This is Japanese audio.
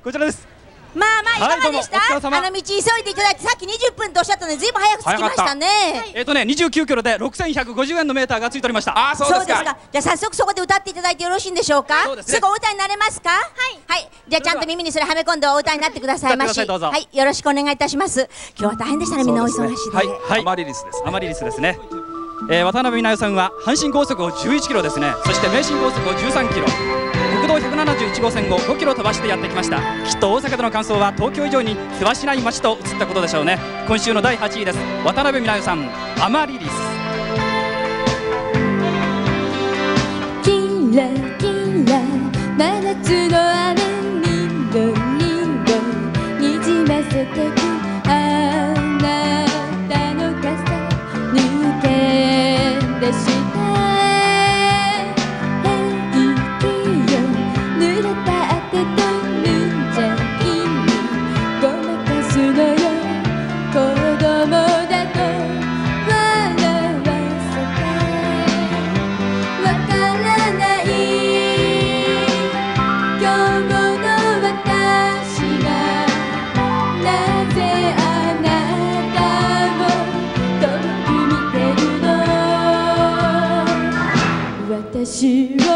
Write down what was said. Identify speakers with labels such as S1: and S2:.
S1: こちらです。
S2: まあまあいかがでした？
S1: はい、どうもお疲れ様。
S2: 道急いでいただいて、さっき20分とおっしゃったのでずいぶん早く着きましたね。
S1: 29キロで6150円のメーターがついておりました。
S3: ああ、そうですか。
S2: じゃあ早速そこで歌っていただいてよろしいんでしょうか。
S1: そうですね。
S2: すぐお歌になれますか。はい、じゃあちゃんと耳にそれはめ込んでお歌になってくださいまし。はい、よろしくお願いいたします。今日は大変でしたね、みんなお忙しいで。
S1: はい、
S3: アマリリスです。
S1: アマリリスですね。渡辺美奈代さんは阪神高速を11キロですね。そして名神高速を13キロ、国道171号線を5キロ飛ばしてやってきました。きっと大阪での感想は東京以上にせわしない街と映ったことでしょうね。今週の第8位です。渡辺美奈代さん、アマリリス。
S4: キラキラ真夏の雨、リンゴリンゴにじませてく、あなたの傘抜け出した平気よ、濡れた手と無邪気にごまかすのよ、子供だと笑わせてわからない、今日の私がなぜあなたを遠く見てるの、私を